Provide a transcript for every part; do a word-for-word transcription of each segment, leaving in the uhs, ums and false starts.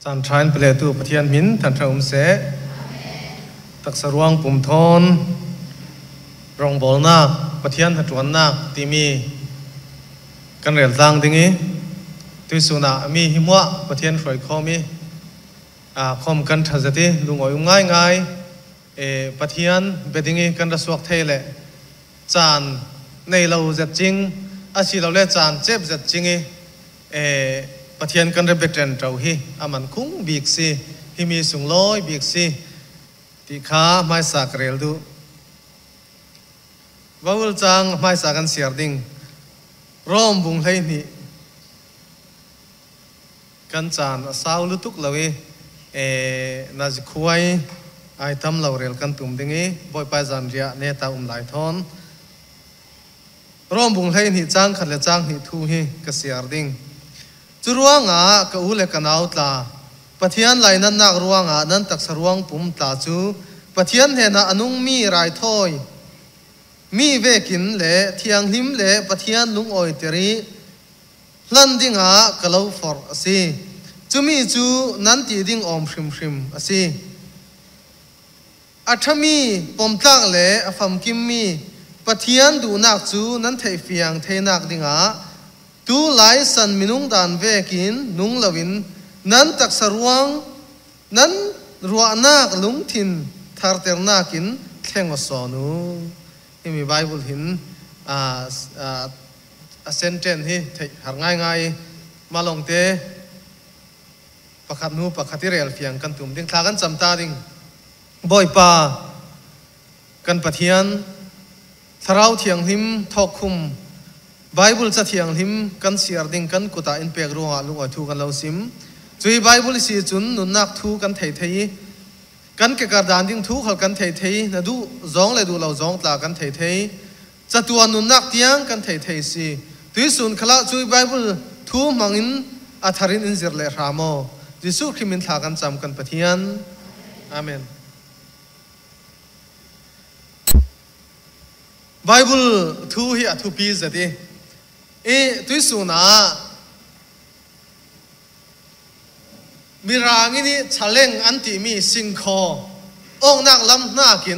จานทรายเปลือยตัวปะเทียนมินทันทรุมเสตักสรวงปุ่มทนรองบอลนักปะเทียนหัดจวนนักที่มีกันเรียลตังดิ้งนี้ตุยสุนามีหิมวะปะเทียนฝอยคอมีอ่าคอมกันทัศน์ที่ลุงอ๋อยง่ายง่ายเอปะเทียนเบดิ้งนี้กันระสวกเทเลจานในเราจัดจริงอาชีเราเล่จานเจ็บจัดจริงเอปะเทียนกันระเบิดเรนเราฮีอามันคุ้งบีกซีฮิมีสุงลอยบีกซีที่ขาไม่สักเรลดูว่าอุลจังไม่สักกันเสียดิ้งร่มบุงเลยนี่กันจานสาวลุตุกเลยเอน่าจะคุยไอทำเราเรลกันตุ่มดิ้งบ่อยไปจานเรียเนตาอุ้มหลายทอนร่มบุงเลยนี่จังขัดเลยจังนี่ทูฮีก็เสียดิ้งจุรวงอ่ะก็อุเลกันเอาตาปะเทียนไหลนั้นนักรวงอ่ะนั้นตักสรวงปุ่มตาจูปะเทียนเห็นอนุงมีรายถ้อยมีเวกินเละเทียงหิมเละปะเทียนลุงอ้อยเตรีลันดิ้งอ่ะก็เล่าฟอร์สิจูมีจูนั้นตีดิ้งอมพริมพริมสิอัฐมีปมตั้งเละฟัมกิมมีปะเทียนดูนักจูนั้นเทฟียงเทนักดิ้งอ่ะตูไลสันมินุงดานเวกินนุงลวินนั้นตักสรวงนั้นรัวนักลุงทินทาร์เตอร์นักินเข่งอสอนูที่มีไบเบิลหินอ่าอ่าเซนเทนที่หาง่ายง่ายมาลงเตะประคัดนูประคัดที่เรียลเฟียงกันตุ่มดิ้งทากันจำตาดิ้งบ่อยป่ากันปะเทียนทาราวเทียงหิมทอกคุมไบเบิลจะเทียงหิมกันเสียดิ้งกันกุตาอินเปกรัวลุงอ่อยทูกันเราซิมจุยไบเบิลสีจุนนุนนักทูกันเทยเทยกันเกกระดานดิ้งทูเขากันเทยเทยนะดูจงเลยดูเราจงตากันเทยเทยจะตัวนุนนักเตียงกันเทยเทยสิตุยสุนขละจุยไบเบิลทูมังอินอัฐรินอินเซร์เลรามอยิสุคริมินทากันจำกันปะเทียนอาเมนไบเบิลทูฮีอัทุปีจะดีเอตุยสุนามีรางนี้ชะเลงอันที่มีสิงคอองนักลำนักิน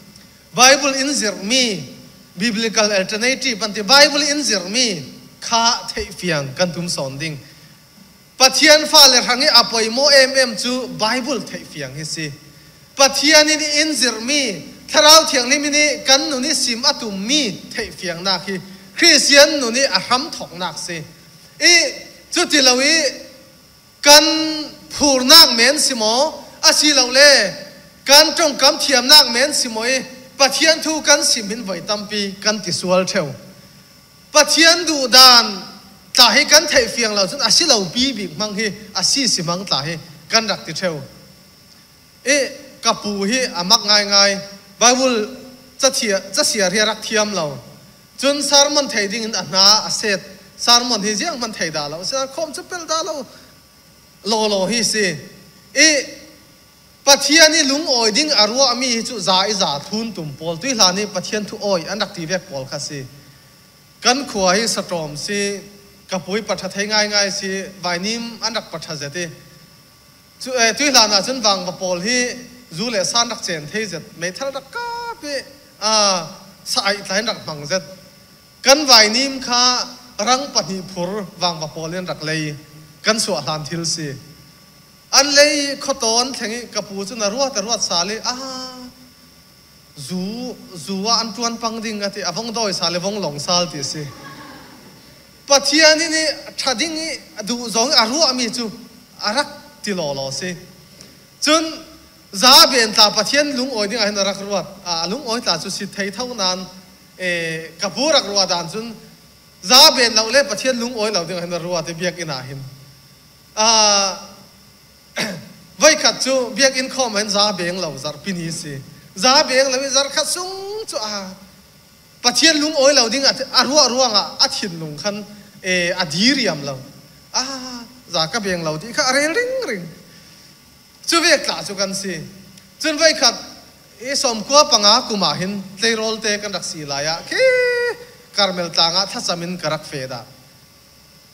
Bible in zir มี Biblical alternative อันที่ Bible in zir มีข้าเทียเฟียงกันทุ่มสอนดิ่งปัจเจียนฟ้าเลยทางนี้อภัยโมเอ็มเอ็มจู Bible เทียเฟียงฮิสิปัจเจียนนี้ in zir มีถ้าเราเทียงนี้มีนี่กันหนูนี่สิมอตุมมีเทียเฟียงนักฮิคริสเตียนหนูนี่อาหัมถกนักสิอีจุดที่เราวิกันผูรนักเหม็นสิโมอาชีเราเล่การจงกำเทียมนักเหม็นสิโมปะเทียนทูกันสิมินไว้ตั้มปีกันติสวลเทวปะเทียนดูดานตาให้กันเทเฟียงเราจนอาชีเราปีบิกมังฮีอาชีสิมังตาให้กันรักติเทวเอ๊ะกับปูฮีอามักง่ายง่ายไบเบิลจะเทียจะเสียเรียรักเทียมเราจนสารมันเทดิ่งอันนาอาเซตสารมันเฮียงมันเทดาเราสารคมจะเป็นดาเราโลโลฮิสิเอปะเทียนนี่ลุงอ้อยดิ้งอรัวมีจุจ่าอิจ่าทุนตุ่มปอลตุยหลานี่ปะเทียนทุอ้อยอันดักตีเวกปอลค่ะสิกันขวายสตรอมสิกับปุยปัทเทง่ายง่ายสิใบนิ่มอันดักปัทเจติจุเอตุยหลาน่ะจนวางปอลที่จูเลสันดักเจนเทเจตไม่ทันดักกาเปอ่าสายสายดักมังเจตกันใบนิ่มค่ะรังปนิพุรวางปอลเล่นดักเลยกันสวดหานทิลสิอันเลยขตอนแข่งกับปูจนรัวแต่รัวสาลีอ่าจูจูว่าอันจวนปังดิ่งกันที่อวงดอยสาลีวงหลงสาลที่สิปัจเจียนี่นี่ทัดดิ่งดูจงอารัวมีจูอารักติลอลอสิจนซาเบนตาปัจเจียนลุงอ้อยดิ่งอันรักรัวอ่าลุงอ้อยตาจุดสิทธิ์เท่านั้นเอกับปูรักรัวดานจนซาเบนเราเล่ปัจเจียนลุงอ้อยเราดิ่งอันรัวที่เบียกอินาหินอ่าไว้ขัดจูเบียกอินคอมเห็นซาเบงเราจารพินิสิซาเบงเราจารขัดซุงจูอาปัจเจียนลุงอ้อยเราดิ้งอารัวรัวงอ่ะอาทินลุงขันเออดีเรียมเราอ่าจากกระเบงเราที่ข้าเริงเริงจูเวกตาจูกันสิจนไว้ขัดเอสมกัวปังอากุมาหินเตยโรลเตกันรักสีลายะเคคาร์เมลตางาทัศมินกรักเฟดา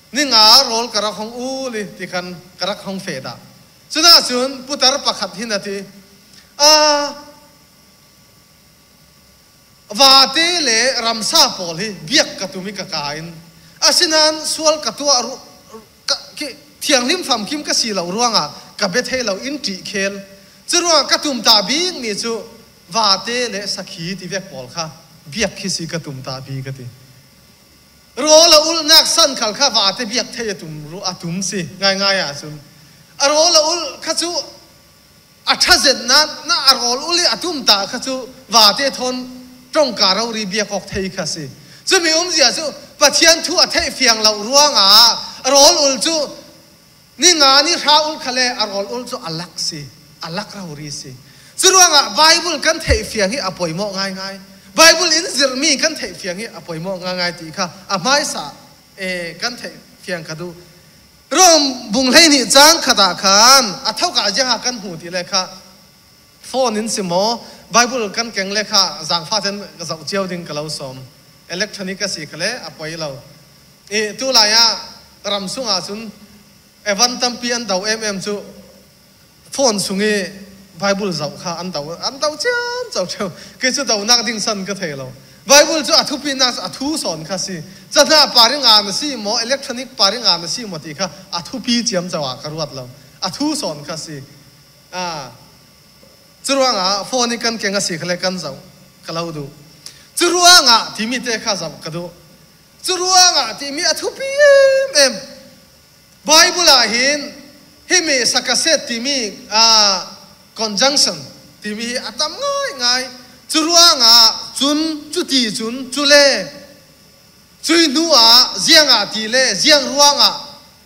นี่งาโรลกระรักของอูลิที่คันกระรักของเฟดาสุนัขส่วนพุทธรประคัดหินนาทีอ่าวาเตเลรัมซาปอลีเบียกกตุมิกะกาอินอาสินันสวลกตัวเทียงลิมฟามคิมกสีเหล่าร่วงอ่ะกับเบทเฮเหล่าอินทรีเคลจะร่วงกตุมตาบิงนี่จูวาเตเลสักขีที่เบียกปอลค่ะเบียกคิสิกตุมตาบีกติรอละอุลนักสันขัลข้าวาเตเบียกเทยตุมรู้อาตุมสิง่ายง่ายอ่ะซุนอารอละอุลข้าจูอัชเจนนั้นน่าอารอละอุลอาตุมตาข้าจูวาเตทนตรงการเรารีเบียกออกเทยข้าสิจะมีอุ้มเสียจูปะเทียนทั่วเทยเฟียงเราร่วงอ่ะอารอละอุลจูนี่งานนี่ข้าอุลขเลอารอละอุลจูอัลลักสิอัลลักเรารีสิจะร่วงอ่ะไบเบิลกันเทยเฟียงที่อภัยโมง่ายง่ายไบเบิลอินซิรมีกันเทเฟียงที่อภัยโมง่ายๆตีค่ะอาไม่สะเอกันเทเฟียงกระดูร่วมบุงให้นี่จ้างขดาขานอัเท่ากับยังหากันหูตีเลยค่ะโฟนินสิโมไบเบิลกันเก่งเลยค่ะจางฟ้าเทนกระสับเจียวดิ้งกับเราสมอิเล็กทรอนิกส์สิกเลยอภัยเราเอตัวลายะรำสุงอาสุนเอวันตัมปีอันดาวเอ็มเอ็มจูโฟนสุงเอไบเบิลเจ้าข้าอันเดาอันเดาเจ้าเจ้าเจ้าก็จะเดานักดิ้งสันก็เทเราไบเบิลจะอัทุปีนักอัทุสอนข้าสิจะน่าปาริงานสิโมอิเล็กทรอนิกส์ปาริงานสิโมติข้าอัทุปีเจียมจะว่ากระวดเราอัทุสอนข้าสิอ่าจะรู้ว่าโฟนิกันเก่งสิเขาเลยกันเจ้าก็เราดูจะรู้ว่าที่มีเตะข้าเจ้าก็ดูจะรู้ว่าที่มีอัทุปีเอ็มไบเบิลเห็นให้มีสักเซตที่มีอ่าconjunction ที่มีอัตมง่ายง่ายจุรัวงาจุนจุตีจุนจุเล่จุยนัวเจียงอาตีเล่เจียงรัวงา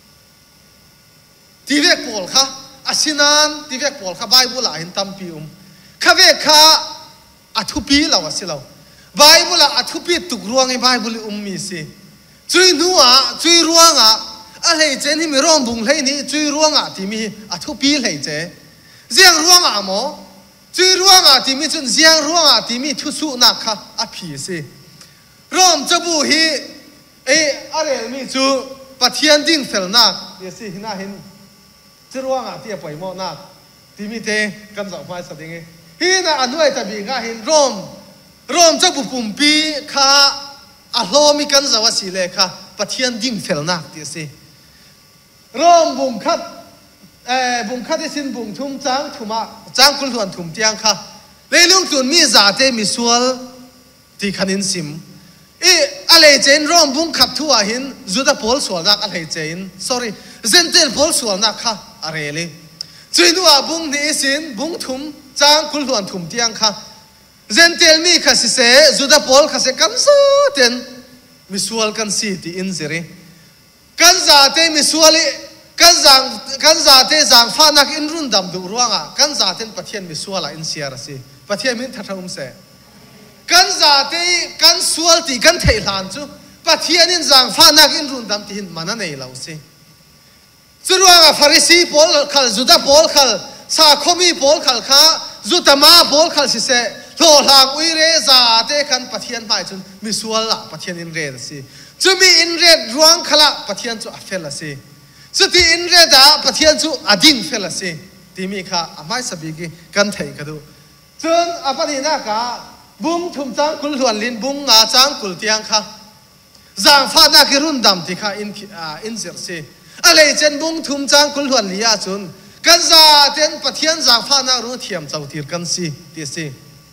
ที่เวกปอลค่ะอาศินันที่เวกปอลค่ะไบเบิลอ่านตั้มพิอุมข้าเวกค่ะอัทุปีเราสิเราไบเบิลอัทุปีตุกรัวงไอ้ไบเบิลอุมมีสิจุยนัวจุยรัวงาอะไรเจนี่มีร่องบุงเลยนี่จุยรัวงาที่มีอัทุปีเลยเจเจียงรัวงาโมจุยรัวงาที่มีจนเจียงรัวงาที่มีทุสุนักค่ะอภิสิร่มจะบูฮีเออะไรมีจูปะเทียนดิ้งเฟลนักเดี๋ยวสิน่าเห็นจุรัวงาที่ไปโมนักที่มีเตกันสับไฟสติงฮีน่าอันด้วยจะบีง่าเห็นร่มร่มจะบุปุ่มปีค่ะอารมณ์มีกันสับสิเลค่ะปะเทียนดิ้งเฟลนักเดี๋ยวสิร่มบุ่มคัดเอ่อบุงคัดที่สินบุงทุ่มจางทุ่มอ่ะจางกุลหวนทุ่มเตียงค่ะเลยลุงตุนมีจ่าเตมีสวลที่ขันินซิมอีอะไรเจนร่องบุงขับทั่วหินจุดาโพลสวลนักอะไรเจน sorry เซนเตลโพลสวลนักค่ะอะไรเลยจุดนัวบุงนี่สินบุงทุ่มจางกุลหวนทุ่มเตียงค่ะเซนเตลมีข้าสิเสจุดาโพลข้าสิกันซะเต็นมีสวลกันสิที่อินซิริกันจ่าเตมีสวลกันจางกันจาเตจางฟ้านักอินรุนดำดูร่วงอ่ะกันจาเตนปะเทียนมิสวลอินเสียร์สิปะเทียนมินทัดทุ่มเสกันจาเตกันสวลตีกันเทลานจูปะเทียนินจางฟ้านักอินรุนดำที่หินมันนั่นเองเราสิจูร่วงอ่ะฟาริสีพอลขัลจุดาพอลขัลสาคมีพอลขัลข้าจุดามาพอลขัลสิเสโลหางอุยเรจาเตกันปะเทียนไปจนมิสวลละปะเทียนอินเรดสิจูมีอินเรดร่วงขละปะเทียนจูอัฟเฟลสิสุดที่อินเรดาปะเทียนจูอดิ่งเฟลสิที่มีค่ะอาไม่สบิกิกันเทกันดูจนอปนินากาบุ้งทุ่มจางกุลหวนลินบุ้งงาจางกุลเตียงค่ะจางฟ้านักรุ่นดำที่ค่ะอินอ่าอินเซอร์สิอะไรเจนบุ้งทุ่มจางกุลหวนลียาจนกันซาเต็นปะเทียนจางฟ้านักรุ่นเทียมเจ้าทีกันสิที่สิ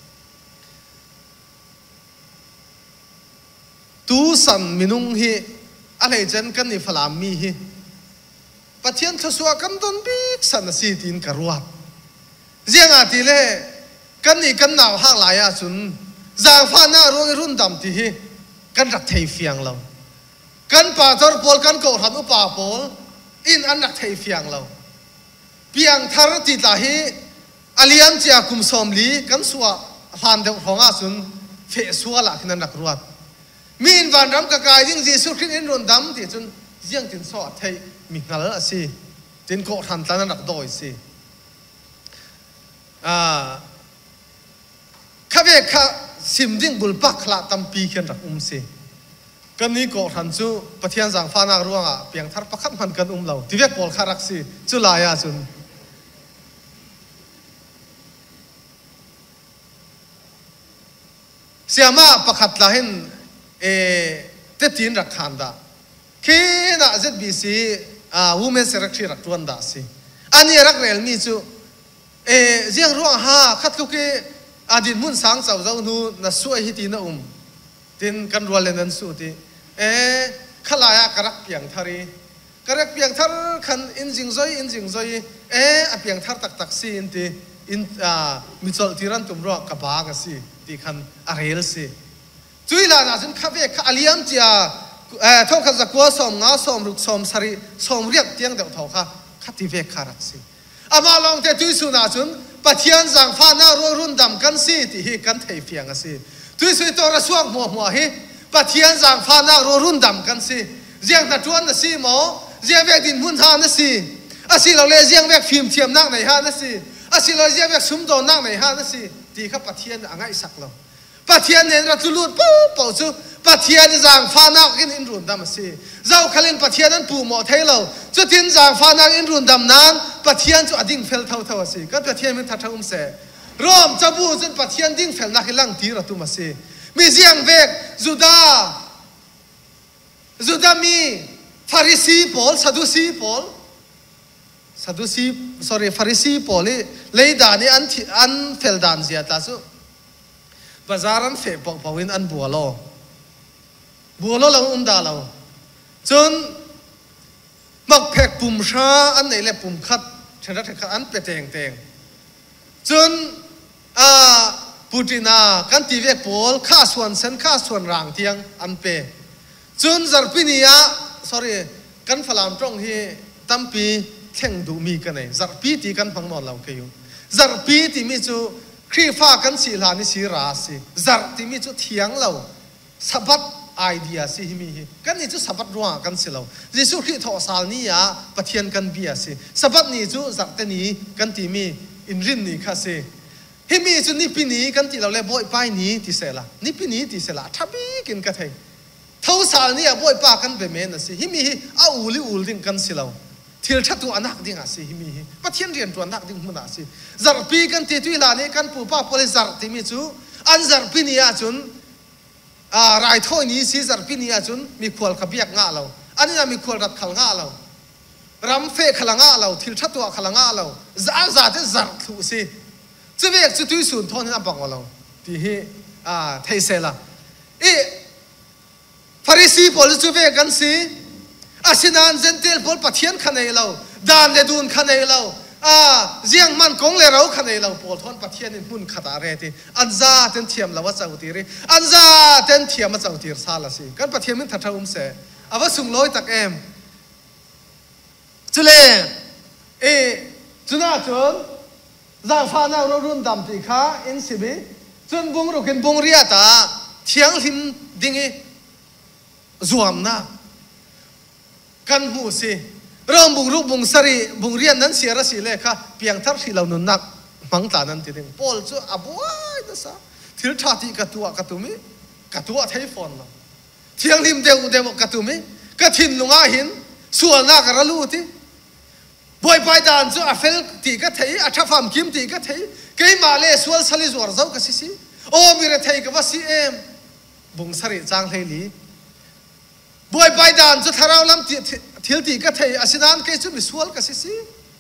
ตูสันมินุงฮีอะไรเจนกันนี่ฟลามมีฮีปะเทียนทศวรรษกันต้นปีกสันสีตินกระวัดเจียงอาทิเล่กันนี่กันหนาวห้างหลายอาสุนจางฟ้าหน้ารุ่งรุ่นดำที่กันรักเทียเฟียงเรากันป่าทอร์ปอลกันโกรธอุปาปอลอินอันรักเทียเฟียงเราเพียงทารติตาฮีอลิยันเจียกุมสมลีกันสัวฟันเดของอาสุนเฟสัวละขนาดนักรวดมีอินวันรำกระกายยิ่งจีสุขินอินรุ่นดำที่จนเจียงตินสอดไทยมีงานละสิจินโกทันตานักดอยสิอ่าข้าเวกข้าสิมดิ้งบุลปักขละตัมปีเขียนรักอุ้มสิกันนี้ก็ทันจูปะเทียนสังฟ้านักร่วงอ่ะเพียงทัดประคับมันกันอุ้มเราที่เวกปอลคารักซีจุลายาจุนเสียมาประคับลาเห็นเอเตตินรักขันดาคีน่าจะบีซีอ่าวูแมนเซรักที่รักตัวนดาซีอันนี้รักเรลมีจูเอเจียงร่วงฮาคัดลูกอดีตมุ่นสังสาวเจ้าหนูน่าสวยฮิตีน่าอุ้มตินกันรัวเลนันสุติเอขลายกระเปียงทารีกระเปียงทาร์ขันอินจิงซอยอินจิงซอยเออเปียงทาร์ตักตักซีอินตีอินอ่ามิจลทีรันตุมรัวกบากสิตีขันอาเรลสิจุยลานาจนข้าเวกข้าเลี้ยงจีอาเออท่องขันจะกัวสมงาสมรุกสมสารีสมเรียกเตียงเดาเท่าข้าข้าตีเวกขารักสิอามาลองเตจุยสุนาจนปะเทียนสังฟ้าหน้ารัวรุ่นดำกันสิที่ฮีกันเทียเฟียงสิจุยสุยตัวระสวงหัวหัวฮีปะเทียนสังฟ้านักรัวรุ่นดำกันสิเจียงตะจวนนะสิหมอเจียงแวกดินหุ่นหานะสิอาศิเราเลี้ยเจียงแวกฟิล์มเทียมนักไหนฮานะสิอาศิเราเจียงแวกซุ้มโดนนักไหนฮานะสิตีข้าปะเทียนอ่างไอสักเราปะเทียนเนี่ยเราจุลุดปุ๊บปุ๊บจูปะเทียนสังฟ้านักอินอินรุ่นดำสิเจ้าขลินปะเทียนนั้นปูหมอเทเราจุดทินสังฟ้านักอินรุ่นดำนั้นปะเทียนจุดดิ่งเฟลเท่าเท่าสิก็ปะเทียนมันทัดเท่าอุ้มเสร่วมจะบูจนปะเทียนดิ่งเฟลนักลังตีเราตุมาสิมีเจียงเวกจุดาจุดามีฟาริสีพอลซาดูซีพอลซาดูซี sorry ฟาริสีพอลเลยด่านี่อันที่อันเฟลดานเสียตาสุบาซารันเฟปปวินอันบัวโลบัวโลเราอุ้มด่าเราจนมักแพกปุ่มชาอันไหนแหละปุ่มคัดชนะขัดอันเป็ดแตงแตงจนอ่าปูตินากันตีเวกพอลข้าส่วนเส้นข้าส่วนร่างเทียงอันเปจนจารพินียะ sorry กันฝรั่งตรงที่ตั้มปีแข่งดูมีกันเลยจารปีที่กันพังนอนเราเกี่ยวจารปีที่มีจูครีฟ้ากันสีลานิสีราศีจารที่มีจูเทียงเราสบัดไอเดียสิมีกันนี่จูสบัดรัวกันสิเราจิสุครีทอสาลนี่ยะปะเทียนกันเบียสิสบัดนี่จูจารเตนี้กันที่มีอินรินนี่ค่ะสิฮิมีจูนี่ปีนี้กันที่เราเล่บ่อยไปนี้ที่เสละนี่ปีนี้ที่เสละทับบีกินกันเถอะเท่าสารนี่บ่อยปากันไปเมนสิฮิมีเอาอูลิอูลดิ่งกันสิเราที่ชัดตัวนักดิ่งอ่ะสิฮิมีปะเทียนเรียนตัวนักดิ่งมันอ่ะสิจารปีกันที่ตุยลานี่กันปูป้าพลิจารที่มีจูอันจารปีนี่อาจุนอ่ารายท่อนี้สิจารปีนี่อาจุนมีขวลขบียกง่าเราอันนี้มีขวลรัดขลังง่าเรารำเฟขลังง่าเราที่ชัดตัวขลังง่าเราจ้าจ้าที่จารทุสิจะเวกจะตุยสุนทอนนับบังเราที่ฮิอ่าไทยเซล่ะเอฟาริสีพอลจูเวกันสิอาศินันเซนเทลพอลปะเทียนขันเอเราดานเลดูนขันเอเราอ่าเจียงมันกงเลเราขันเอเราพอลทอนปะเทียนหุ่นขัดอะไรทีอันซาเต็นเทียมเราว่าเจ้าตีรีอันซาเต็นเทียมมาเจ้าตีร์ซาละสิกันปะเทียนมันทัดเท่าอุ้มเสอาว่าสุ่งลอยตักเอ็มจุเลเอจุน่าจนจางฟ้าหน้าเรารุ่นดำตีขาอินสิบีจนบุงรุกินบุงเรียตาเทียงหิมดิ่งจวมนะกันหูสิเริ่มบุงรุกบุงสรีบุงเรียนนั้นเสียระสีเลยค่ะเพียงทับที่เราหนุนนักมังตานั้นทีเดียวพอลจูอับว้ายนะซะที่ชาติกัตัวกัตุมิกัตัวไทยฟอนละเที่ยงริมเดียวเดียวกัตุมิกัทินลุงอาหินส่วนนักระลูที่บอยไปดานจูอัฟเฟลตีกัทเทยอัชฟามคิมตีกัทเทยเกยมาเลสวลสลิจวรเจ้ากัสิสิโอ้มีเรทเทยกับว่าซีเอ็มบุงสรีจางเฮลีบอยไปดานจะทาราลำที่ที่ตีก็เทอาศินานเกจุมิสวลก็สิสิ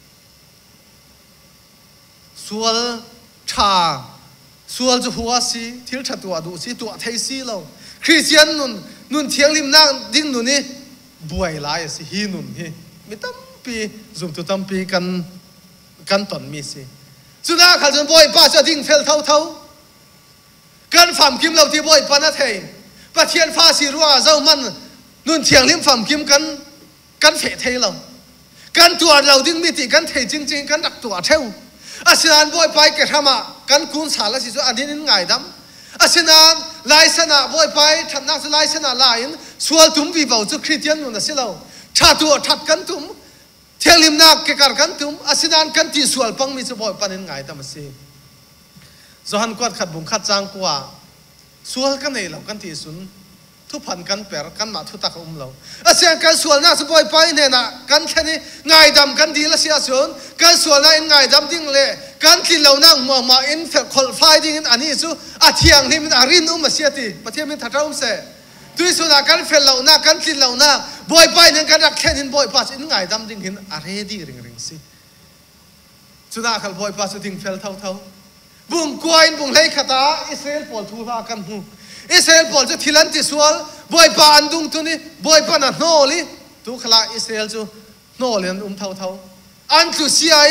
สวลชาสวลจะหัวสิที่ชัดตัวดูสิตัวไทยสิเราคริสเตียนนุนนุนเทียงริมนั่งดิ้งนุนนี่บวยลายสิฮีนุนฮีไม่ตั้มปีจุ่มตัวตั้มปีกันกันตอนมีสิจุน่าขันจนบอยป้าจะดิ้งเฟลเท่าเท่ากันฝ่ำกิมเราที่บอยปานาเทยปะเทียนฟ้าสีรัวเจ้ามันนุ่นเทียงริมฝ่ำกิมกันกันเฟะเทเรากันตัวเราดิ้งมิติกันเทจริงๆกันดักตัวเทวอาศินานบอยไปเกิดทำมากันกุนสารละสิจุอันนี้นี่ง่ายดำอาศินานลายสนาบอยไปทำนักลายสนาลายน์สวลตุ้มวิบาวจุคริสเตียนนุ่นสิเราชาตัวทัดกันตุ้มเทียงริมนักเกิดกันตุ้มอาศินานกันที่สวลปังมีจุบอยปันนี่ง่ายดำสิจหันกวดขัดบุงขัดจางกว่าสวลกันไหนเรากันที่สุนทุพันกันเปรกันมาทุตักอุ้มเราอาเซียนกันส่วนน่าสบายไปเนี่ยนะกันแค่นี้ง่ายดำกันดีละเสียส่วนกันส่วนน่าง่ายดำดิ้งเลยกันกินเหล่านั่งมัวมาอินเฟคอลไฟดิ้งอันนี้สู้อาเทียงนี่มันอารินอุ้มมาเสียทีประเทศมันถัดเราอุ้มเสตุยสุนัขกันเฟลเหล่านั่งกันกินเหล่านั่งบ่อยไปเนี่ยกันรักแค่นี้บ่อยปัสอินง่ายดำดิ้งเห็นอาเรดีริงริงสิสุนัขขันบ่อยปัสดิ้งเฟลเท่าเท่าบุ้งกวนบุ้งเฮขตาอิสราเอลปอลทูรากันหูอิสราเอลปอลจะทิลันติสวลบ่อยปานดุงตัวนี้บ่อยปานโนลิทุกขณะอิสราเอลจูโนเลียนอุ้มเท่าเท่าอันตุเสีย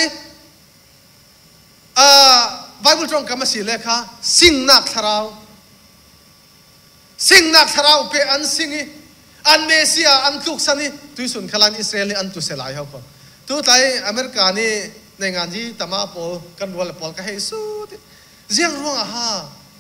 อ่าไบเบิลตรงกับมาสิเลขาสิ่งนักทาราวสิ่งนักทาราวเปอันสิ่งอันเมเซียอันทุกสันนี่ตุยสุนขลันอิสราเอลอันตุเสลายเขาก็ทุกไทยอเมริกานี่ในงานที่ตามาปอลกันวัวปอลก็ให้สู้เจียงร่วงอ่ะฮะ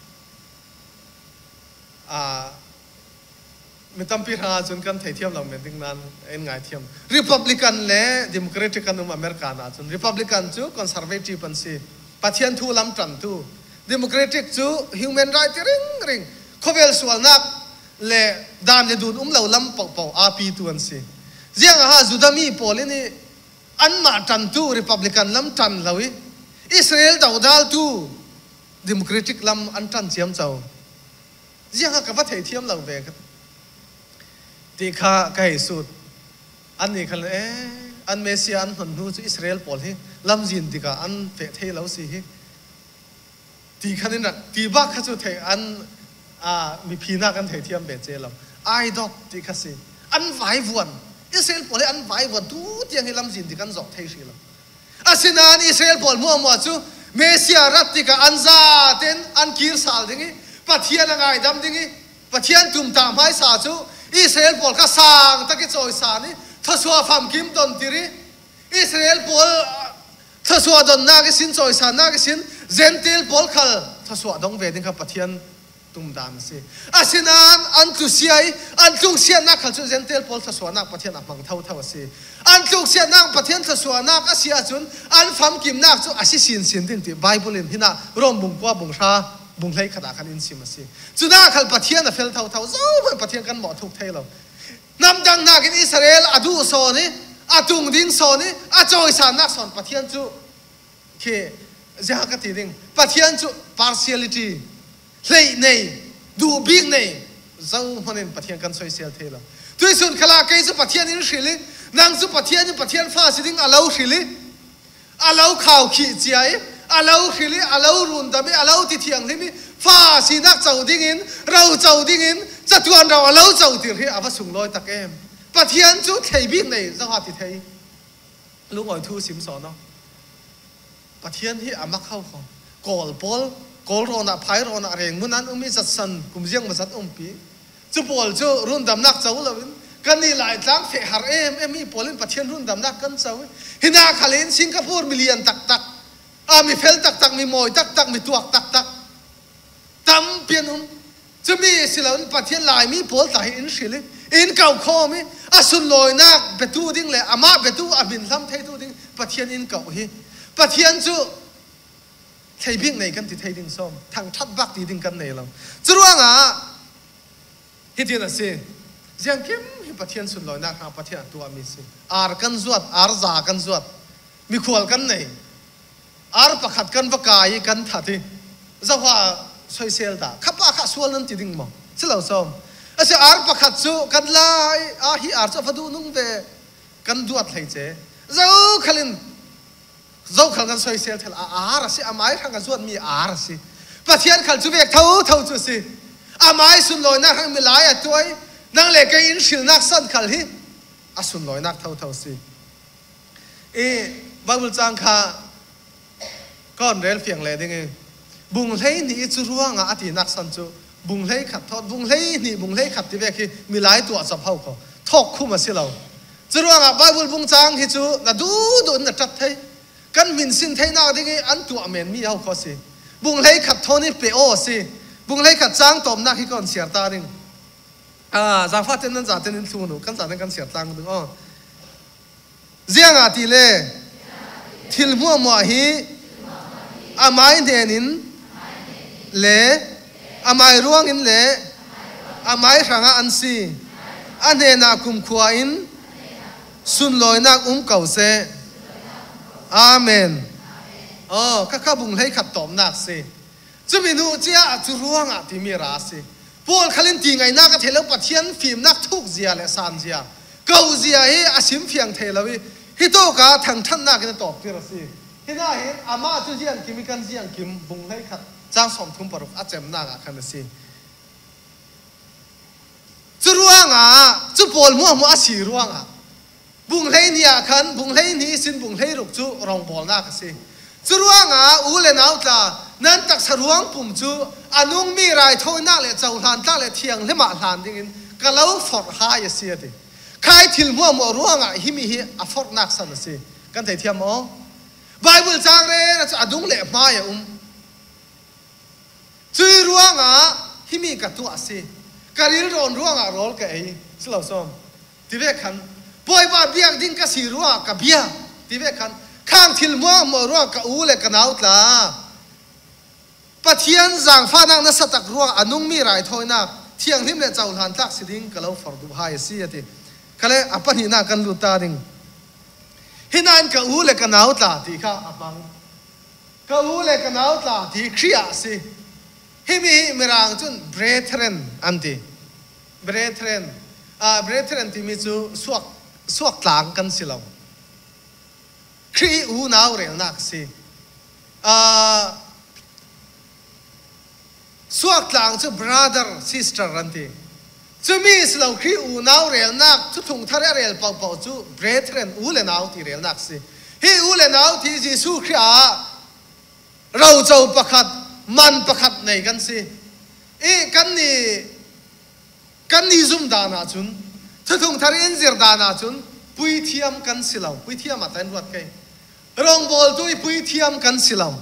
อ่าไม่ต้องพิจารณาจนกันเทียมเราเหมือนดิ้งนั้นเอ็นไงเทียมริพับลิกันและดิโมแครติกันนุ่มอเมริกันนะจนริพับลิกันจูคอนเซอร์เวทีปันซีปฏิญาณทูลำจันทูดิโมแครติกจูฮิวแมนไรท์ริงริงเขาเวลส่วนนักและดานจะดูอุ้มเราลำเป่าเป่าอาปีตัวนั้นสิเจียงอ่ะฮะจุดมีโพลินี่อันมาจันทูริพับลิกันลำจันเราอิสราเอลดาวดัลทูดิโมแครติกลำอันจันเทียมเจ้าเจียงอ่ะกับว่าเทียมเราเวกตีข้าก็ให้สุดอันนี้คันเออันเมเซียอันหันหูจุอิสราเอลปอลที่ลำจินตีข้าอันเฟะเทแล้วสิตีคันนี้นะตีบ้าข้าจุเทอันอ่ามีพีนักอันเทเทียมเบเจเราไอดอกตีข้าสิอันไหววนอิสราเอลปอลอันไหววนทุกอย่างให้ลำจินตีกันจอกเทสิเราอาสินานอิสราเอลปอลมัวมัวจุเมเซียรัตติกาอันซาเต็นอันกีร์สาลดิ้งปัทเทียนง่ายดำดิ้งปัทเทียนตุ่มตามให้สาจุอิสราเอลปอลก็สร้างตะกี้จอยสานี่ทศวรรษฟามกิมตอนทีรีอิสราเอลปอลทศวรรษดอนนักสินจอยสานักสินเซนติลปอลขัลทศวรรษดงเวดิงกับปะเทียนตุ่มดามสิอาสินานอันตุเสียอันตุเสียนักขัลจุเซนติลปอลทศวรรษนักปะเทียนอับมังเท่าเท่าสิอันตุเสียนักปะเทียนทศวรรษนักอาเซียจุนอันฟามกิมนักจุอาศิสินสินตินติไบเบิลอินที่น่ะร่วมบุงกว่าบุงชาบุงเล่ขนาดกันอินสิมาสิจุน่าขัลปะเทียนน่ะเฟลเท่าเท่าโซ่ปะเทียนกันหมอทุกเท่าเรานำดังนักอิสราเอลอดูโซนี่อาตุงดิ้งโซนี่อาจอยสานักสอนปะเทียนจุเคเจ้าก็ตีดิ้งปะเทียนจุ partiality เลยในดูบิ๊กในเจ้าคนนี้ปะเทียนกันสวยเสียเท่าเราด้วยส่วนขลาเกยจุปะเทียนนี่สิลินางจุปะเทียนนี่ปะเทียนฟ้าสิดิ้งอาเลาสิลิอาเลาข่าวขี้เจียอาเลาสิลิอาเลารุนดามิอาเลาติเทียงลิมิฟ้าสินักเจ้าดิ้งอินเราเจ้าดิ้งอินจะตัวเราเราเจ้าตีที่อาวัสุงลอยตะเกมปะเทียนจุดเทบิกในจังหวัดที่เทลูกอ่อยทูสิมสอนเนาะปะเทียนที่อามักเข้าของกอลปอลกอลโรนักไพโรนักเร่งมุนันอุ้มจัดสันกุมเจียงมาจัดอุ้มปีจุปอลจุรุ่นดำนักเจ้าเราวินกันนี่หลายครั้งเฟหาร์เอ็มเอ็มมีปอลินปะเทียนรุ่นดำนักกันเจ้าฮินาคาลินสิงคโปร์มิเลียนตักตักอามีเฟลตักตักมีมอยตักตักมีตัวตักตักตั้มเปียนอุ้มจะมีสิลาปะเทียนลายมีโพลตายอินสิลิอินเก่าคอมีอาสุนลอยนักเบตูดิ้งเลยอามาเบตูอาบินทำเทตูดิ้งปะเทียนอินเก่าฮีปะเทียนจูเทบิงในกันติเทดิ้งส้มทางทัดบักตีดิ้งกันในเราจะรู้งาฮิตินะสิยังเข้มฮิปะเทียนสุนลอยนักหาปะเทียนตัวมีสิอาร์กันจวดอาร์ซากันจวดมีขวลกันในอาร์ประคัดกันประกายกันถัดที่จะว่าสวยเซลตาขับปะขัดส่วนนั้นติดิ้งมั้งสิเราส้มอาศัยอาร์ประคัดสู้กันไล่อาฮีอาร์จะฟัดูนุ่งเวกันดวดเลยเจ้เจ้าขลินเจ้าขลินกันสวยเซลเทลอาร์สิอาไม้ทางกันส่วนมีอาร์สิปะเทียนขลินจูเวกเท่าเท่าจุสิอาไม้สุนลอยนักทางมีหลายตัวนั่งเล็กอินชิลนักสั้นขลินอาสุนลอยนักเท่าเท่าสิเอ๊ะบาบุลจังค่ะก้อนเรลเฟียงเลยยังไงบุงเล่นี่จุรัวงอาทินักสั้นจูบุงเล่ขัดทอดบุงเล่นี่บุงเล่ขัดที่เวกีมีหลายตัวจับเข้าเขาทอกคู่มาสิเราจะรู้ว่าบาบุลบุงจางฮิจูน่ะดูดูน่ะจัดเทกันมินสินเทน่าดิ้งอันตัวเมนมีเอาเขาสิบุงเล่ขัดทอนี่เปโอสิบุงเล่ขัดจางตอมนักฮิก่อนเสียตาดิ้งอ่าจางฟ้าเต้นนั้นจ่าเต้นนั้นทูนูกันจ่าเต้นกันเสียตังดึงอ๋อเจียงอาทิเล่ทิลมัวมัวฮีอาไม้เดนินเล่อาไม้ร่วงอินเล่ a mai ranga an si ane na kum khua in sun loi nak um kau se amen oh ka ka bung lei khat tom nak se chumi nu chia chu ruanga ti mi ra se pol khalin ti ngai na ka thelo pathian phim nak thuk zia le san zia kau zia hi asim phiang thelawi hi to ka thang than na ka top ti ra se hi na hi ama chu jian kimi kan jian kim bung lei khat chang som thum paruk a chem na ga khan se chu ruanga chu pol mu mu a si ruanga bung lei nia khan bung lei ni sin bung lei ruk chu rong bol na ka se chu ruanga u le nau tla nan tak saruang pum chu anung mi rai thoi na le chau hlan ta le thiang le ma hlan ding in ka lo for ha ya sia de khai thil mu mu ruanga hi mi hi a for nak san se kan thei thiam o bible chang re na chu adung le ma ya um chu ruanga hi mi ka tu ase karil ron ruanga rol ka ei slo som ti ve khan boy ba biak ding ka si ruwa ka bia ti ve khan khang thil mo mo ruwa ka u le ka nau tla pathian zang fa nang na satak ruwa anung mi rai thoi na thiang him le chaul han tak siding ka lo for du hai si ati kale apani na kan lu ta ding hinan ka u le ka nau tla ti kha apang ka u le ka nau tla ti khria si himi mirang chun brethren anti brethren a brethren ti mi chu suak suak tlang kan silong khri u nau rel nak si a suak tlang chu brother sister anti chu mi slo khri u nau rel nak chu thung thare rel pau pau chu brethren u le nau ti rel nak si hi u le nau ti jisu khria rau chau pakhat man pakhat nei kan si e kan ni kan ni zum dana chun thung thar in zir dana chun pui thiam kan silau pui thiam atan ruat kai rong bol tu pui thiam kan silau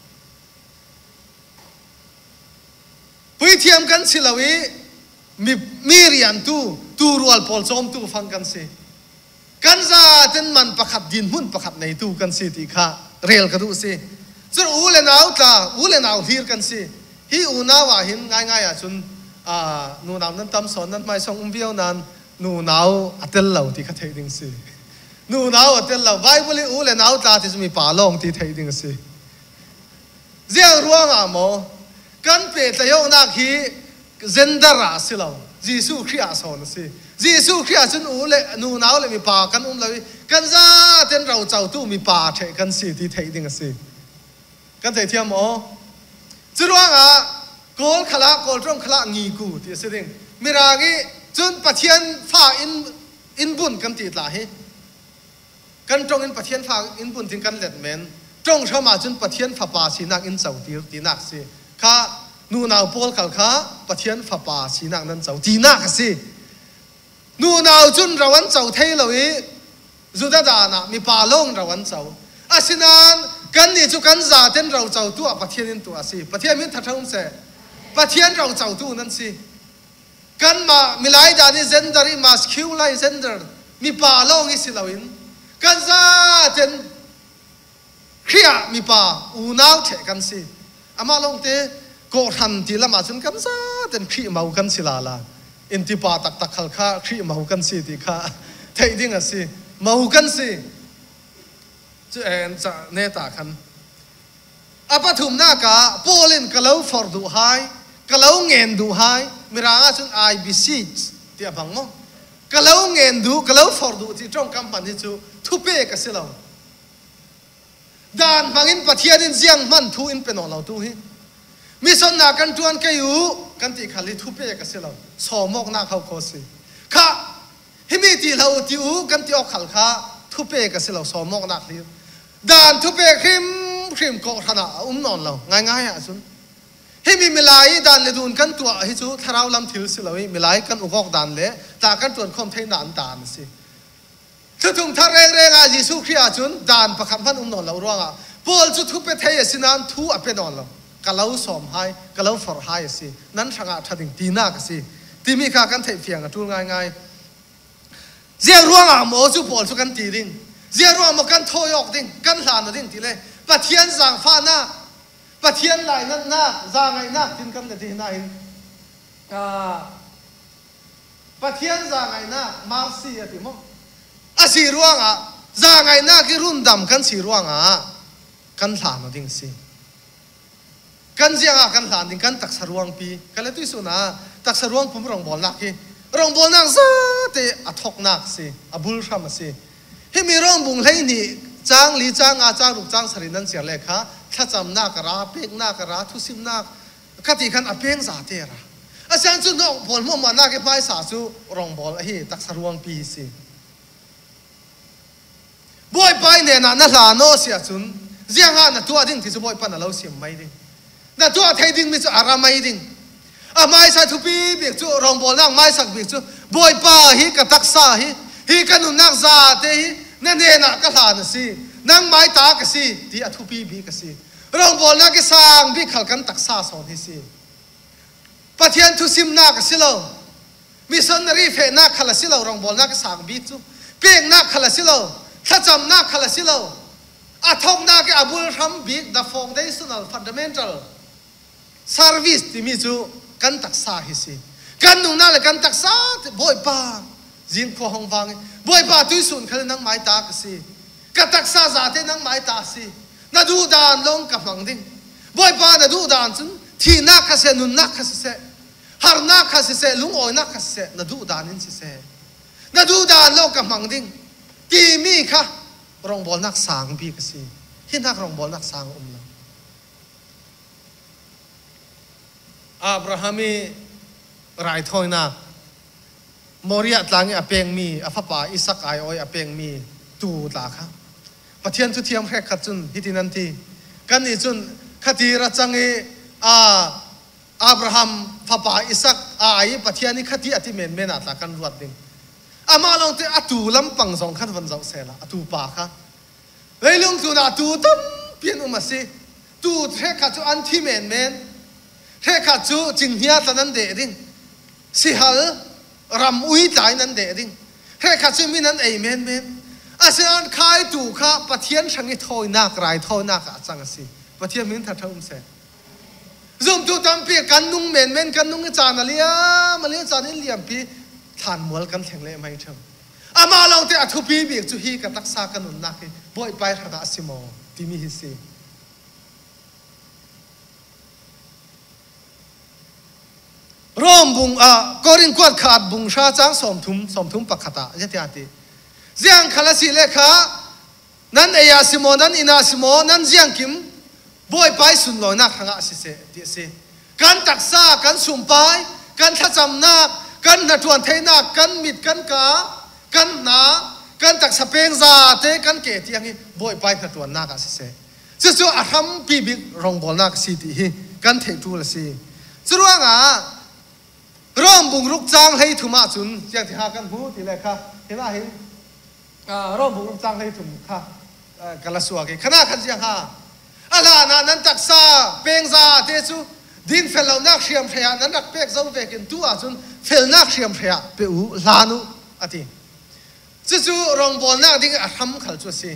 pui thiam kan silau e mi mirian tu tu rual pol som tu phang kan si kan za ten man pakhat din hun pakhat nei tu kan si ti kha rel ka du si chu u le nau tla u le nau hir kan si hi u na wa hin ngai ngai a chun a nu nau nan tam son nan mai song um biao nan nu nau atel lo ti kha thei ding si nu nau atel lo bible u le nau tla ti mi pa long ti thei ding si ziang ruang a mo kan pe ta yo na khi gender a silo jisu khria son si jisu khria chun u le nu nau le mi pa kan um lo kan za ten rau chau tu mi pa the kan si ti thei ding si kan thei thiam o chu ruanga kol khala kol trong khala ngi ku ti se ding miragi chun pathian fa in in bun kan ti tla hi kan trong in pathian fa in bun tin kan let men trong thama chun pathian fa pa si nak in chau ti ti nak si kha nu nau pol khal kha pathian fa pa si nak nan chau ti nak si nu nau chun rawan chau thei lo i zuda da na mi pa long rawan chau asinan kan ni chu kan za ten rau chau tu a pathian in tu a si pathian min thathaum se pathian rau chau tu nan si kan ma milai da ni gender i masculine gender mi pa long i silawin kan za ten khria mi pa u nau the kan si ama long te ko than ti lama chun kan za ten khri mau kan silala in ti pa tak tak khal kha khri mau kan si ti kha thei ding a si mau kan si chu en cha ne ta khan apa thum na ka polin kalau for du hai kalau ngen du hai miranga chun I B C ti abang mo kalau ngen du kalau for du ti trong company chu thupe ka selo dan mangin pathian in jiang man thu in penol lo tu hi mission na kan tuan ke yu kan ti khali thupe ka selo somok na khau kho si kha himi ti lo ti u kan ti ok khal kha thupe ka selo somok na khli dan thupe khim khim ko thana um non lo ngai ngai a sun himi milai dan le dun kan tua hi chu tharau lam thil siloi milai kan ugok dan le ta kan tuan khom thei nan dan si thung thar reng reng a jisu khria chun dan pakhat man um non lo ruanga pol chu thu pe thei sinan thu a pe non lo kalau som hai kalau for hai si nan thanga thading tina ka si timi kha kan thei fiang a tu ngai ngai ziang ruanga mo chu pol chu kan ti ding ziang ruanga mo kan thoyok ding kan hlan ding ti le pathian zang fa na pathian lai na na za ngai na tin kan le ti na in a ปะเทียนจางไงนะมาสีอติมงอาสีร่วงอ่ะจางไงนะกิรุ่นดำกันสีร่วงอ่ะกันหลานดิ่งสิกันเจียงอ่ะกันหลานดิ่งกันตักสร่วงปีกันเลยตุยสุนะตักสร่วงผมรองบอลนักที่รองบอลนักซะเตะอัทกนักสิอบุลทำสิให้มีรองบุงให้นี่จางลีจางอาจางลูกจางสรินันเสียเลยค่ะถ้าจำนักราเพ่งนักราทุสิมนักกติกันอเพ่งสาเตระอาจารย์จุนน้องบอลมั่วมานักไม้สาสุรองบอลไอ้ตักสร่วงปีสิบ่อยไปเนี่ยนะนั่นหลานโนเสียจุนเจียงอ่ะนั่นตัวดิ่งที่จะบ่อยปันเราเสียไม่ดิ่งนั่นตัวไทยดิ่งมีจะอารามไม่ดิ่งอ่ะไม้สาทุปีเบียกจุรองบอลนั่งไม้สักเบียกจุบ่อยป้าฮิกับตักษาฮิฮิกันนุนักซาเตฮินั่นเนี่ยนะก็หลานสินั่งไม้ตากสิที่อทุปีบีกสิรองบอลนักก็สร้างบีขัลกันตักษาสอนฮิสิปะเทียนทุสิมนักสิเรามิสันนรีเฟนักขัลสิเรารองบอลนักก็สร้างบีจุเปียงนักขัลสิเราถ้าจำนักขัลสิเราอาทงนักก็อบุลทำบี the foundational fundamental service ที่มีจุกันตักษาฮิสิกันนุ่งนั่นเลยกันตักษาบ่อยป้าจินขวางฟังบ่อยป้าตุยสุนขัลนั่งไม้ตากสิกันตักษาจาเตนั่งไม้ตาสินาดูดานลงกับหลังดิ่งบ่อยป้านาดูดานจุนที่นักขัสนุนนักขัสเสหารนักขัสเสลุงโอยนักขัสเสนาดูดานินสิเสนาดูดานลงกับหลังดิ่งตีมีค่ะรองบอลนักสางบีกสิที่นักรองบอลนักสางอมละอับราฮัมีรายทอยนักมอริยะตลางอเปงมีอฟป่าอิสักไอโอยอเปงมีตูตาค่ะปะเทียนทุเทียมแค่ขัดจุนฮิตินันทีกันนี่จุนขัดที่ระจังเออาอับราฮัมฟป่าอิสักไอปะเทียนนี่ขัดที่อธิเมนเมนัตละกันรวดดิ่งอามาลองเตะอตูลำปังสองขันวันเสาร์เสละอตูปาค่ะเลยลุงตูน่ะตูตั้มเปลี่ยนอุมาสิตูเทขัดจูอันที่เมนเมนเทขัดจูจิงเฮียตนั้นเดดิ่งสิฮัลรำอุ้ยตายนั้นเดดิ่งเทขัดจูมีนั้นเอเมนเมนอาเซียนขายตูค่ะปะเทียนช่างให้ทอยนักไรทอยนักอาจังสิปะเทียนมินทัดทุ่มเสซุ่มตูตั้มเปียกันนุ่งเมนเมนกันนุ่งจานอะไรอ่ะมาเลี้ยจานนี้เลี้ยมปีทานมัวกันแข็งเลยไม่เท่าอามาลองเตะทุบีบีกจุฮีกับตักษากันนุนนักบ่อยไปทางอาซิโมที่มีฮิซีร่มบุงอ่ะกอรินกวดขาดบุงชาจังสมทุมสมทุมปักขตาเจติอาติเจียงขลัสิเลขานั้นเอียซิโมนั้นอินาซิโมนั้นเจียงกิมบ่อยไปสุนลอยนักทางอาซิเซติเซกันตักษากันสุ่มไปกันทัจำนักกันนัดวันเทนักกันมิดกันกากันนากันตักสเปงซาเตกันเกตยังงี้บ่อยไปนัดวันนักอาซิเซจะจู่อาทำปีบิรองบอลนักสิทีกันเทตูละสิจู่ว่าง่ะร่มบุงรุกจางให้ถุมาจุนอย่างที่หากันพูดทีแรกค่ะเห็นไหมเห็นอ่าร่มบุงรุกจางให้ถุมค่ะกันละสัวกี่ขณะขันยังค่ะอะไรนั่นนั่นตักซาเปงซาเตจูดินเฟลนักเชียมเทียนั้นนักเปกเจ้าเวกินตัวจุนเฟลนักเชียมเทียเปอูลานุอติจู่จู่รองบอลนักดิ้งอาทำขัลจุสิ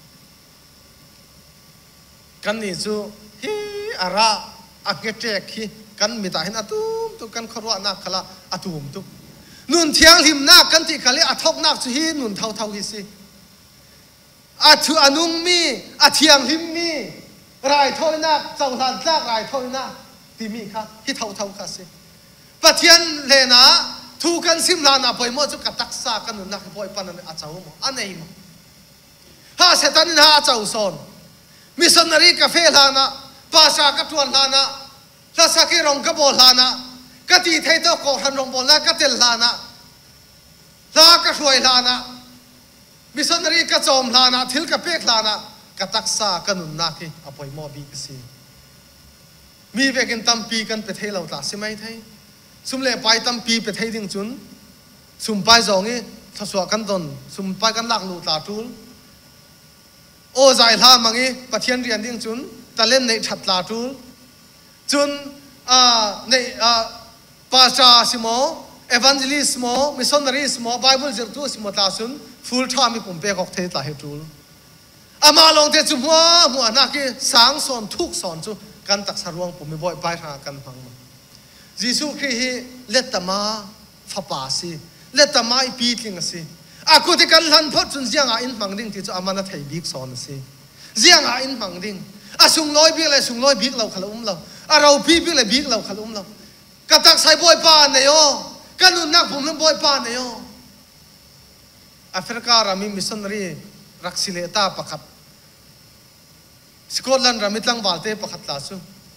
กันนี่จู่ฮีอาระอักเกเจกฮีกันมีตาเห็นอาตุมตุกันขรวนักขละอาตุมตุนุนเทียงหิมนักกันที่ขลีอาทกนักจุฮีนุนเท่าเท่าฮิสิอาทุอนุมมีอาเทียงหิมมีรายทอยนักเจ้าหลานนักรายทอยนักที่มีค่ะที่เท่าเท่าค่ะสิปะเทียนเลนะทุกันซิมลานาไปหมดจุกตักษากันนุนนักบ่อยปันนั้นอาเจ้าหมดอันไหนมั้งฮาเสตันฮาอาเจ้าสอนมิสนารีกาเฟ่ลานะภาษากระทวนลานะลาสักรองกบอลานะกติเทโตโกหันรองบอลนะกติลานะลากระช่วยลานะมิสนารีกระจอมลานะทิลกระเปกลานะกตักษากันนุนนักอภัยมอบีกสิมีเวกินตั้มปีกันไปเทเราตาใช่ไหมไทยสุมเล่ไปตั้มปีไปเทดิ่งจุนสุมไปจงงี้ทศวรรษกันตนสุมไปกันหลักลูตาจูลโอ้ใจลามังงี้ปะเทียนเรียนดิ่งจุนตะเล่นในฉัดลาจูลจุนอ่าในอ่าปาจาสิโมเอวานเจลิสโมมิสซอนนารีสโมไบเบิลเจอร์ตัวสิโมตาซุนฟูลทามีปุ่มเปกอกเทตาเฮจูลอามาลองเตจุมัวมัวนักที่สังสอนทุกสอนจูกันตักสรวงผมไม่บ่อยไปหากันพังมันยิสุคริสต์เลตมาฟาปาสีเลตมาอีปีทิ้งสิอากูที่กันลันพอดจนเสียงอินมังดิ่งที่จะอามันนัทให้บิ๊กสอนสิเสียงอินมังดิ่งอาสุงน้อยบิ๊กเลยสุงน้อยบิ๊กเราขลุ่มเราอาเราพี่บิ๊กเลยบิ๊กเราขลุ่มเรากระตักใส่บอยปานเนี่ยโยกันนุ่นนักผมนั่งบอยปานเนี่ยโยแอฟริการามีมิสซันรีรักสิเลตาประคับสกอตแลนด์รามิตลังบาลเตประคับลาสุ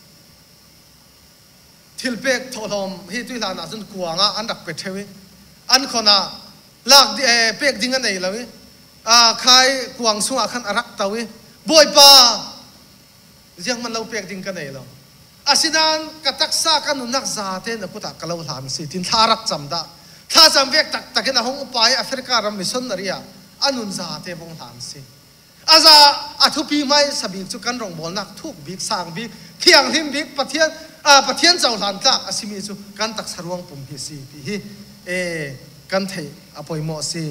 ทิลเปกทอลอมฮิตุลานาจนกวางอ่ะอันรักเป็ดเทวิอันคนน่ะลากเอเปกดิ้งกันไหนล่ะวิอ่าใครกวางสุงอ่ะขันรักตาวิบอยปายังมันเราเปกดิ้งกันไหนล่ะอาศินันกตักซากันนุ่นนักซาเตนกุตากะเราหลานสิทินทารักจำได้ถ้าจำเวกตักตักกันห้องอุปายแอฟริการามิสซันรีอ่ะอันนุ่นซาเตบงหลานสิอาซาอัทุปีไม่สบิกจุกันรองบอลนักทุกบิ๊กสางบิ๊กเที่ยงทิมบิ๊กปะเทียนอ่าปะเทียนเจ้าหลานตักอาศิมิจุกันตักสรวงปุ่มพิสีที่ฮิเอกันเทอปอยโมสี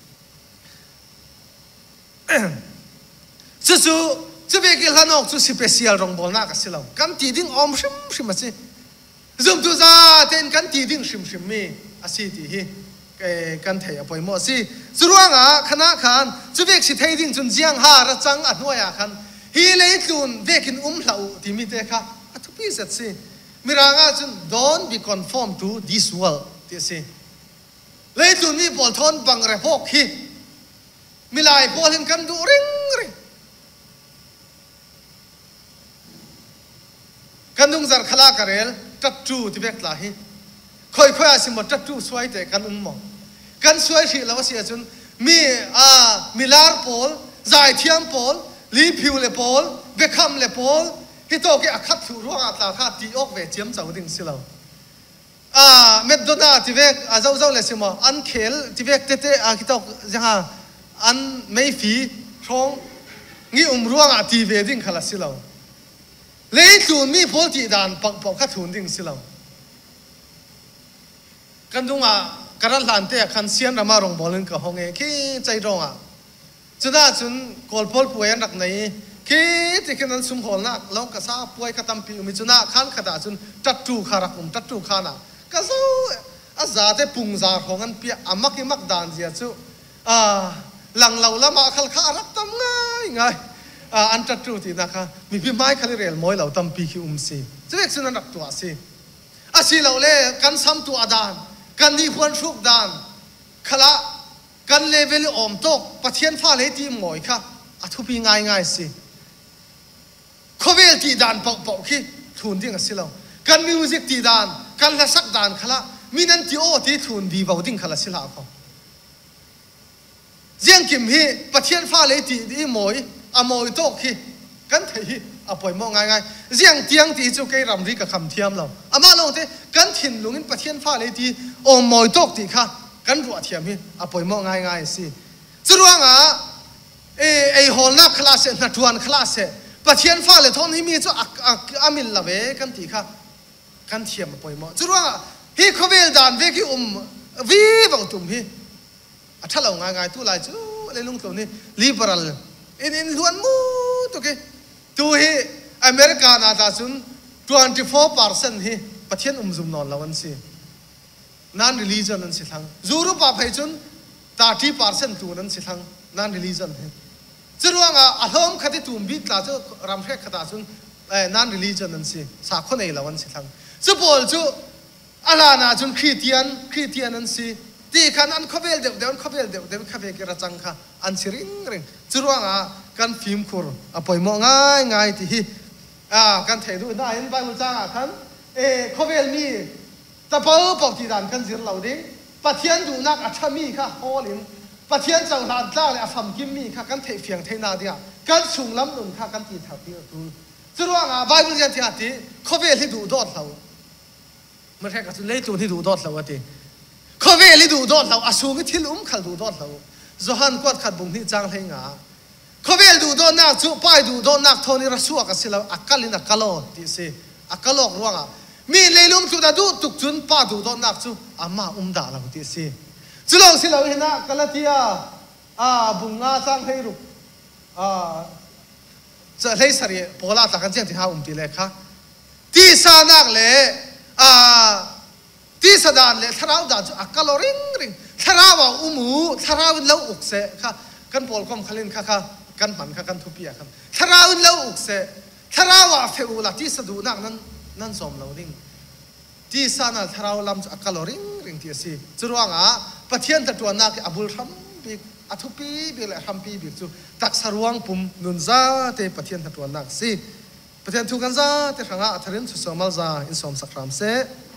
จู่จู่จะเบกิลฮันอกจู่สเปเชียลรองบอลนักสิเรากันตีดิ้งอมชิมชิมมาสิซุ่มตุซาเต้นกันตีดิ้งชิมชิมมีอาศิที่ฮิเอกันเทอปอยโมสีจุดว่างอ่ะขณะขันจู่เบกสิเทดิ้งจนเจียงหาระจังอัดหน่วยอ่ะขันฮีเลยตุนเบกินอุ้มเหล่าที่มีเตะค่ะอัทุพิเศษสิมิรางอ่ะจน don't be conformed to this world ที่สิเลยตุนนี่บอลทอนบังเรพกฮีมิลายบอลเห็นกันดูริงริงกันดุงจารขลากระเรลตัดจูที่เบกลาฮีค่อยๆอาศิมตัดจูสวยแต่กันอุ้มมองกันสวยสิแล้วว่าเสียจนมีอ่ามิลาร์โพลใจเทียมโพลลีพิวเลโพลเบคัมเลโพลที่โตเกอคัดถูร่วงอัตราค่าตีออกเวเจียมเจ้าดิ่งสิเราอ่าเมดโดนาที่เวกอ่าเจ้าเจ้าเลยสิมาอันเคลที่เวกเตเตอ่าคิดตอกยังฮะอันไม่ฟีช่องงี้อุ้มร่วงอ่ะตีเวดิ่งขลังสิเราเลยตูนมีโพลตีดานปักปักขัดถูนดิ่งสิเรากันดุงอ่ะการหลานเตะคันเซียนรามารองบอลนึงกับห้องเอขี้ใจร้องอ่ะจุดนั้นจุนกอลพอลป่วยนักไหนขี้ที่แค่นั้นสุ่มหอนักลองกระซ่าป่วยกระทำปีมิจุน่าขันขดาจุนจัดจูขารักผมจัดจูขาน่ะกระซ่าอาซาเตปุ่งซาของกันเปียอามักมักดานเสียจุอ่าหลังเราละมาขัลขารักทำง่ายง่ายอ่าอันจัดจูที่นะคะมีพี่ไม้ขัลเรียลมวยเราทำปีขี้อุ้มสิจะเรียกสุนันรักตัวสิอาศิเราเล่กันซ้ำตัวดานกันดีควรชุกดานขละกันเลเวลอมตกปะเทียนฟ้าเลยตีหมอยค่ะอัทุปีง่ายง่ายสิขเวลตีดานปอกปอกขี้ทุนดิ่งสิเรากันมิวสิกตีดานกันละสักดานขละมีนันตีโอตีทุนดีเบาดิ่งขละสิลาเขาเจียงกิมฮีปะเทียนฟ้าเลยตีดีหมอยอะหมอยตกขี้กันเทียอะปล่อยมองง่ายง่ายเจียงเตียงตีจุกไอ้รำริกับคำเทียมเราอามาลงเตกันถิ่นลุงอินปะเทียนฟ้าเลยตีโอหมอยตกตีค่ะกันรัวเทียมฮีอะปล่อยมองง่ายง่ายสิจุดว่างอ่ะเอไอฮอลนักคลาสนักทวนคลาสปะเทียนฟ้าเลยทอนให้มีจุกอามิลละเวกันตีค่ะกันเทียมอะปล่อยมองจุดว่างอ่ะฮีขเวลดานเวกิอุมวีบเอาตุ่มฮีอะถ้าเราง่ายง่ายตู้ลายจูเลยลุงตัวนี้ลิเบอรัลอินอินล้วนมูตัวกี้ตัวฮีอเมริกานาตาซุนtwenty-four percentฮีปะเทียนอุ้มซุมนอนละวันสิnon religionนั่นสิทั้งจูรุปะไปจุนthirty percentตัวนั้นสิทั้งnon religionฮีจุดว่างอ่ะอารมณ์ขัดตุ่มบิดลาจูรำเพ็กขัดจุนเอ่อ non religion นั่นสิสาคนไหนละวันสิทั้งจุบอลจูอะไรนะจุนคริสเตียนคริสเตียนนั่นสิที่ขันอันขบเวลเดี๋ยวเดี๋ยวขบเวลเดี๋ยวเดี๋ยวขบเวลกระจังค่ะอันสิริงริงจุดว่างอ่ะกันฟิล์มคูร์อ่ะปล่อยมองง่ายง่ายที่อ่ากันเทดูได้เห็นใบมือจ้างอ่ะขันเอขบเวลมีแต่พอปกติด่านกันสิเราดิปะเทียนดูนักอัชมีค่ะโอลินปะเทียนเจ้าหลานจ้าเลยอสัมกิมมีค่ะกันเทเฟียงเทนาเดียกันสูงล้ำหนุนค่ะกันตีถับที่ดูจุดว่างอ่ะใบมือจ้างที่อาทิขบเวลที่ดูดอดเราไม่ใช่กับจุดเล่ตัวที่ดูดอดเราทีขบเวลที่ดูดอดเราอาสูงที่ลุ่มขัดดูดอดเราจหันกวดขัดบุงที่จ้างให้งาขบเวลดูดอดนักจุป้ายดูดอดนักทอนี่รัสวกันสิเราอักกัลินักกะโลที่สิอักกะโลกร่วงอ่ะมีเลยลุ่มจุดดูตุกจุนป้าดูดอดนักจุอามาอุ้มด่าเราที่สิจุลองสิเราเห็นนะกะละที่อ่าบุงงาจ้างให้รุอ่าจะเลยสรีโพลาตะกันเจียงที่หาอุ้มตีเลยค่ะที่สานักเลยอ่าที่สดานเลยทาราวด่าจุอักกะโลริงริงทาราวอุมูทาราวินเล่าอุกเสค่ะกันปอลคอมขลินค่ะค่ะกันมันค่ะกันทุบียครับทาราวินเล่าอุกเสทาราวเฟอุลาที่สะดุนักนั้นนั่นสมเราดิ่งที่สานาทาราวลำอักลอริงริงที่สิจุดว่างอ่ะปะเทียนตะตัวนักอับุลทัมบิกอัทุปีบิเลทัมปีบิกจูตักสรวงปุ่มนุนซาเตปะเทียนตะตัวนักสิปะเทียนทุกันซาเตขังอ่ะทารินสุสมัลซาอินสมสักรามเส